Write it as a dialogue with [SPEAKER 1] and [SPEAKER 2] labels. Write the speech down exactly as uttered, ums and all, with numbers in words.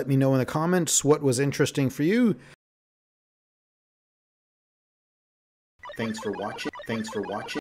[SPEAKER 1] let me know in the comments what was interesting for you. Thanks for watching. Thanks for watching.